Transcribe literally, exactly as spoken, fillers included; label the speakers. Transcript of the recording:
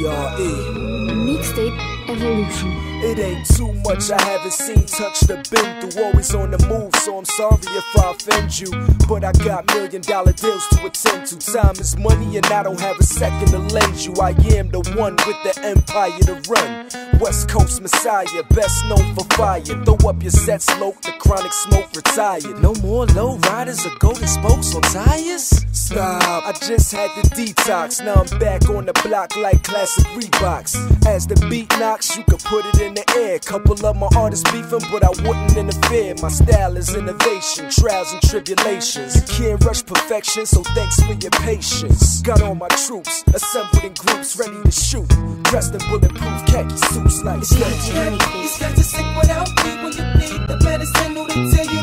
Speaker 1: R E.
Speaker 2: Mixtape Evolution.
Speaker 1: It ain't too much I haven't seen, touched, or been through. Always on the move, so I'm sorry if I offend you. But I got million dollar deals to attend to. Time is money and I don't have a second to lend you. I am the one with the empire to run. West Coast Messiah, best known for fire. Throw up your sets, loc, the chronic smoke retired. No more low riders or golden spokes on tires? Stop, I just had the detox. Now I'm back on the block like classic Reeboks. As the beat knocks, you can put it in the air. Couple of my artists beefing, but I wouldn't interfere. My style is innovation, trials and tribulations. You can't rush perfection, so thanks for your patience. Got all my troops, assembled in groups, ready to shoot. Dressed in bulletproof khaki suits like
Speaker 3: it's got to sick without me when you need the medicine. Who they tell you